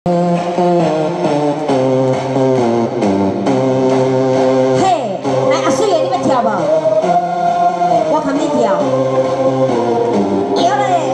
嘿，来阿水的，你要跳无？我看你跳。摇嘞！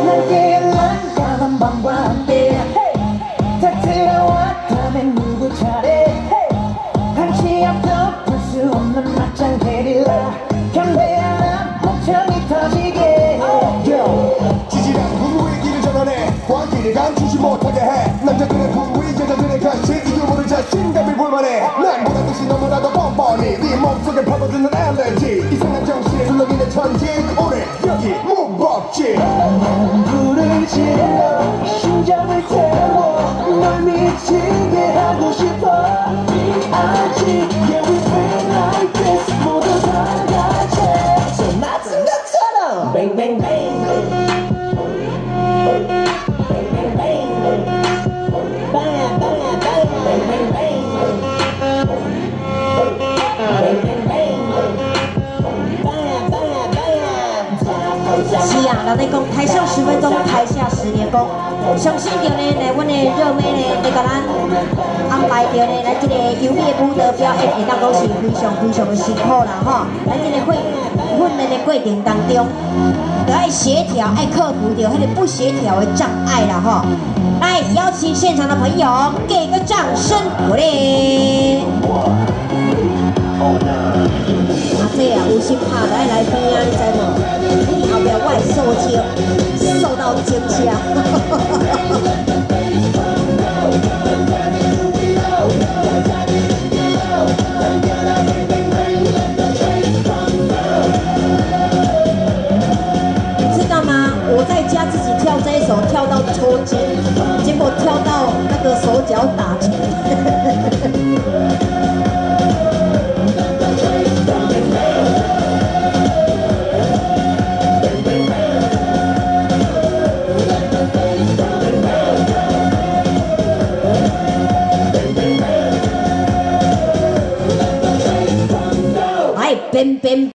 주지 못하게 해 남자들의 부위 여자들의 관심 이유모를 자신감이 불만해 난 보란듯이 너무나도 뻔뻔히 네 몸속에 파고드는 알레르기 이상한 정신에 술렁이는 천지 오늘 여기 무법지 난 불을 질러 심장을 태워 널 미치게 하고 싶어 아직 Yeah we feel like this 모두 다 같이 손 맞은 것처럼 Bang bang bang是啊，人哋讲台上10分钟，台下10年功。相信着呢，来阮的热妹呢，会甲咱安排着呢，咱这个优美的舞蹈表演，会当讲是非常非常的辛苦啦吼。咱这个训练的过程当中，就爱协调，爱克服掉迄个不协调的障碍啦吼。来，邀请现场的朋友给个掌声鼓励。 啊，这啊，有心拍来来边啊，你知无？你后壁我会受伤，受到惊吓。你知道吗？我在家自己跳这一首，跳到抽筋，结果跳到那个手脚打结。边边。